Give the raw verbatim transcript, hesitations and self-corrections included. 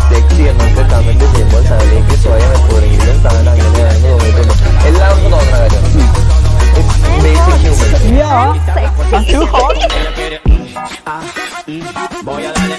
Sexy എന്നൊക്കെ comment ചെയ്യുമ്പോൾ തലയിലേക്ക് സ്വയം എപ്പോഴെങ്കിലും താൻ അങ്ങനെയാണെന്ന് തോന്നിയിട്ടുണ്ട്. എല്ലാവർക്കും തോന്നുന്ന കാര്യമാണ്. Basic human.